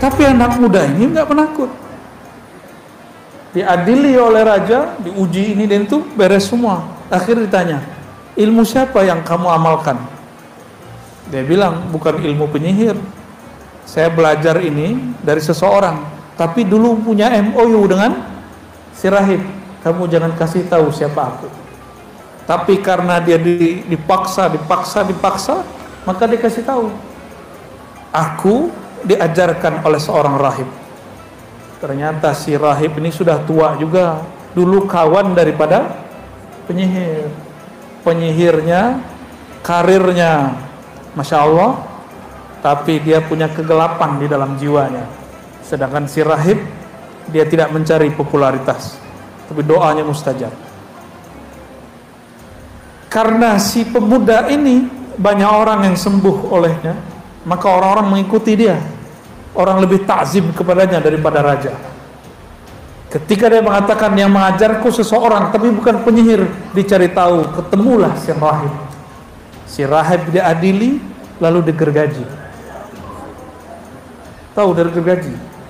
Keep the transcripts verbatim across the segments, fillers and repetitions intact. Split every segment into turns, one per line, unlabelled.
Tapi anak muda ini nggak penakut. Diadili oleh raja, diuji ini dan itu, beres semua. Akhirnya ditanya, ilmu siapa yang kamu amalkan? Dia bilang, bukan ilmu penyihir. Saya belajar ini dari seseorang, tapi dulu punya M O U dengan si rahib. Kamu jangan kasih tahu siapa aku. Tapi karena dia dipaksa, dipaksa, dipaksa, maka dia kasih tahu. Aku diajarkan oleh seorang rahib. Ternyata si rahib ini sudah tua juga, dulu kawan daripada penyihir. Penyihirnya, karirnya, Masya Allah, tapi dia punya kegelapan di dalam jiwanya. Sedangkan si rahib, dia tidak mencari popularitas, tapi doanya mustajab. Karena si pemuda ini banyak orang yang sembuh olehnya, maka orang-orang mengikuti dia. Orang lebih takzim kepadanya daripada raja. Ketika dia mengatakan yang mengajarku seseorang tapi bukan penyihir, dicari tahu, ketemulah si rahib. Si rahib diadili lalu digergaji. Tahu dari gergaji?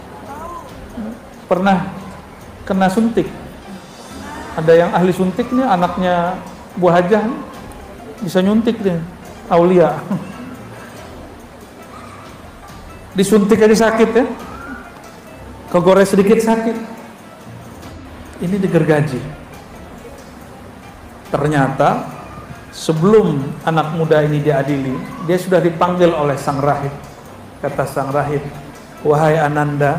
Pernah kena suntik? Ada yang ahli suntik nih, anaknya Bu Hajah bisa nyuntik dia, aulia. Disuntik aja sakit ya, kegores sedikit sakit. Ini digergaji. Ternyata sebelum anak muda ini diadili, dia sudah dipanggil oleh sang rahib. Kata sang rahib, wahai Ananda,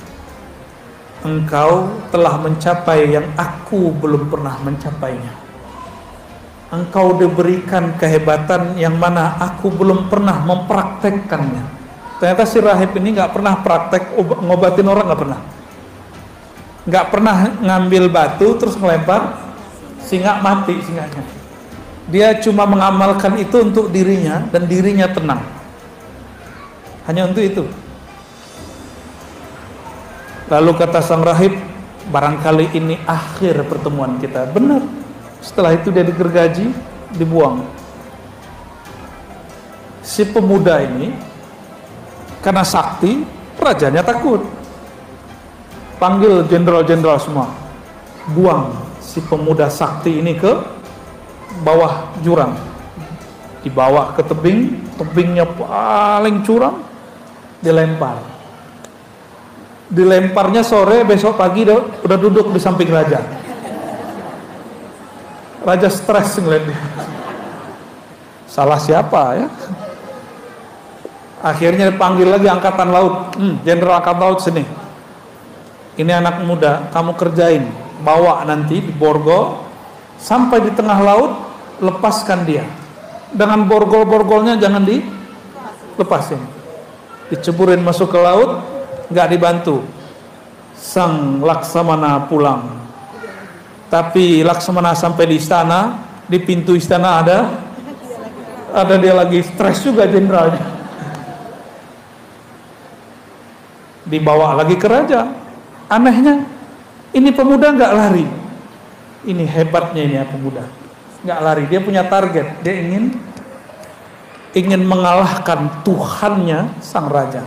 engkau telah mencapai yang aku belum pernah mencapainya. Engkau diberikan kehebatan yang mana aku belum pernah mempraktekkannya. Ternyata si rahib ini nggak pernah praktek ngobatin orang, nggak pernah, nggak pernah ngambil batu terus ngelempar singa mati singanya. Dia cuma mengamalkan itu untuk dirinya dan dirinya tenang, hanya untuk itu. Lalu kata sang rahib, barangkali ini akhir pertemuan kita. Benar. Setelah itu dia digergaji, dibuang. Si pemuda ini karena sakti, rajanya takut. Panggil jenderal-jenderal semua, buang si pemuda sakti ini ke bawah jurang. Dibawa ke tebing, tebingnya paling curam, dilempar. Dilemparnya sore, besok pagi udah, udah duduk di samping raja. Raja stres ngeliat dia. Salah siapa ya? Akhirnya dipanggil lagi angkatan laut, hmm, jenderal angkatan laut sini. Ini anak muda, kamu kerjain, bawa nanti di borgol sampai di tengah laut, lepaskan dia. Dengan borgol-borgolnya jangan dilepasin, diceburin masuk ke laut, nggak dibantu. Sang Laksamana pulang. Tapi Laksamana sampai di istana, di pintu istana ada, ada dia lagi stres juga jenderalnya. Dibawa lagi ke raja. Anehnya, ini pemuda nggak lari. Ini hebatnya ini ya pemuda, nggak lari. Dia punya target. Dia ingin ingin mengalahkan Tuhannya sang raja.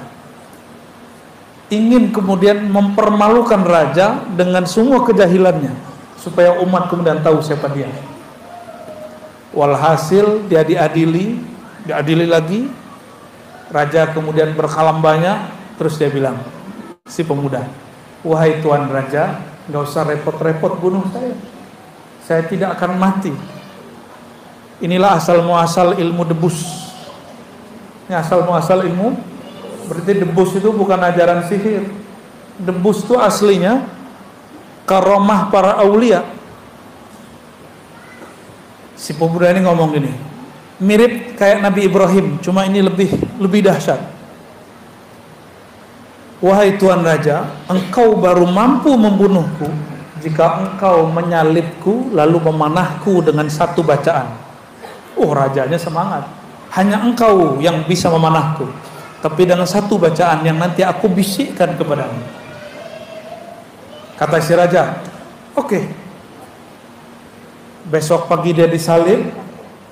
Ingin kemudian mempermalukan raja dengan semua kejahilannya, supaya umat kemudian tahu siapa dia. Walhasil dia diadili, diadili lagi. Raja kemudian berkalam banyak. Terus dia bilang, si pemuda, wahai Tuan Raja, nggak usah repot-repot bunuh saya. Saya tidak akan mati. Inilah asal muasal ilmu debus. Ini asal muasal ilmu. Berarti debus itu bukan ajaran sihir. Debus itu aslinya karomah para aulia. Si pemuda ini ngomong gini, mirip kayak Nabi Ibrahim, cuma ini lebih lebih dahsyat. Wahai Tuan Raja, engkau baru mampu membunuhku jika engkau menyalibku lalu memanahku dengan satu bacaan. Oh, rajanya semangat. Hanya engkau yang bisa memanahku, tapi dengan satu bacaan yang nanti aku bisikkan kepadamu. Kata si raja, oke. Okay. Besok pagi dia disalib.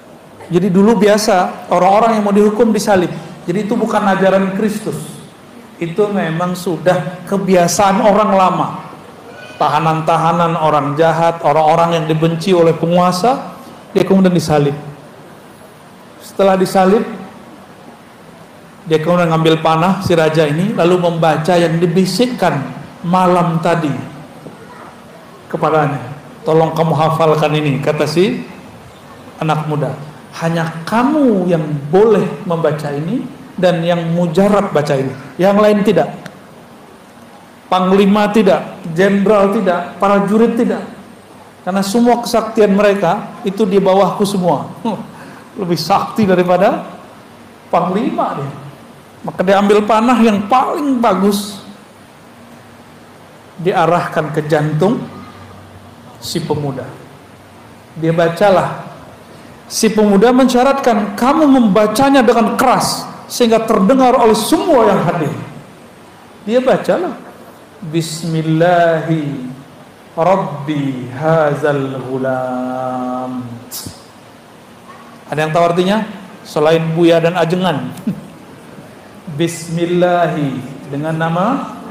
Jadi dulu biasa orang-orang yang mau dihukum disalib. Jadi itu bukan ajaran Kristus. Itu memang sudah kebiasaan orang lama. Tahanan-tahanan, orang jahat, orang-orang yang dibenci oleh penguasa, dia kemudian disalib. Setelah disalib, dia kemudian ngambil panah si raja ini, lalu membaca yang dibisikkan malam tadi kepadanya. Tolong kamu hafalkan ini, kata si anak muda. Hanya kamu yang boleh membaca ini, dan yang mujarab baca ini, yang lain tidak. Panglima tidak, jenderal tidak, para jurid tidak, karena semua kesaktian mereka itu di bawahku semua. Lebih sakti daripada panglima dia. Maka dia ambil panah yang paling bagus, diarahkan ke jantung si pemuda. Dia bacalah. Si pemuda mensyaratkan kamu membacanya dengan keras sehingga terdengar oleh semua yang hadir. Dia bacalah, Bismillahi Rabbi hazal ghulam. Ada yang tahu artinya? Selain Buya dan Ajengan. Bismillahi, dengan nama